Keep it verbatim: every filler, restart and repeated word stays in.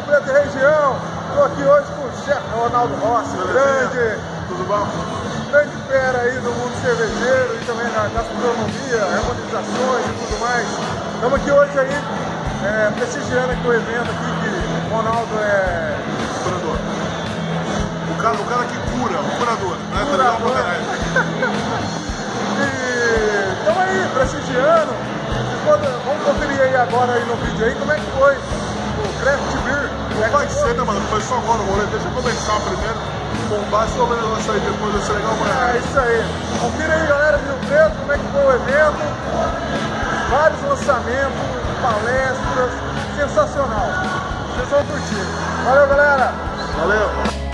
Preto e região. Estou aqui hoje com o chefe Ronaldo Rossi, grande, tudo bom? grande fera aí do mundo cervejeiro e também na gastronomia, harmonizações e tudo mais. Estamos aqui hoje aí, é, prestigiando aqui o evento aqui, que o Ronaldo é... Curador. O cara, o cara que cura, o curador. Né? Curador. E estamos aí, prestigiando. Vamos conferir aí agora aí no vídeo aí como é que foi o Craft Beer. Não vai ser, né, mano? Foi só agora o rolê. Deixa eu começar primeiro, bombar sobre o negócio aí, depois vai ser legal pra É isso aí. Confira aí, galera de Rio Preto, como é que foi o evento. Vários lançamentos, palestras, sensacional. Vocês vão curtir. Valeu, galera! Valeu!